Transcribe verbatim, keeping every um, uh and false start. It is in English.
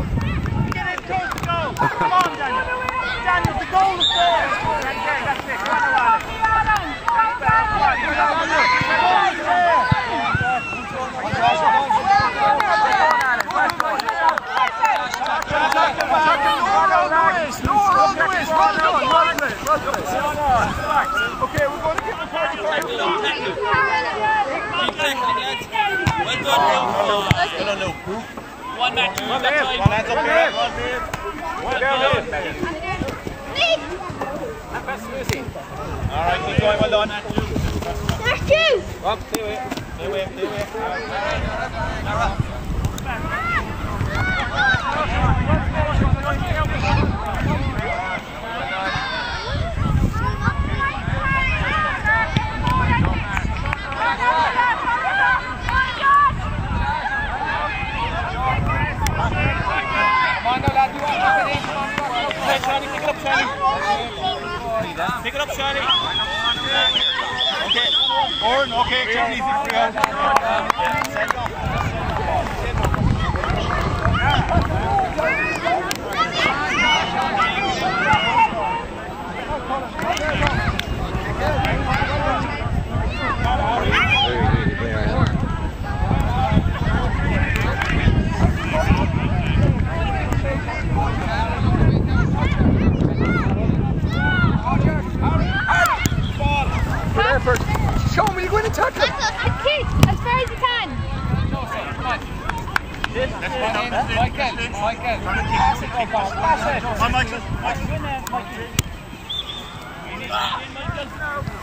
Get in close to goal. Come on, Daniel. Daniel, the goal is there. Okay, that's it. Run around it. That's better. Right, you know the look. The goal is there. Okay, we're going to give the party five. Well done, Luke. One match, one match. One match up here. One down. That's Lucy. All right, keep going. Well done. There's two. Up, stay away. Stay away. Stay away. Pick it up, Shani. Okay. Oren, okay, take it easy for Show him, you're going to touch him. As cute, as far as you can. Michael, Michael, pass it, pass it. On, Michael. Michael.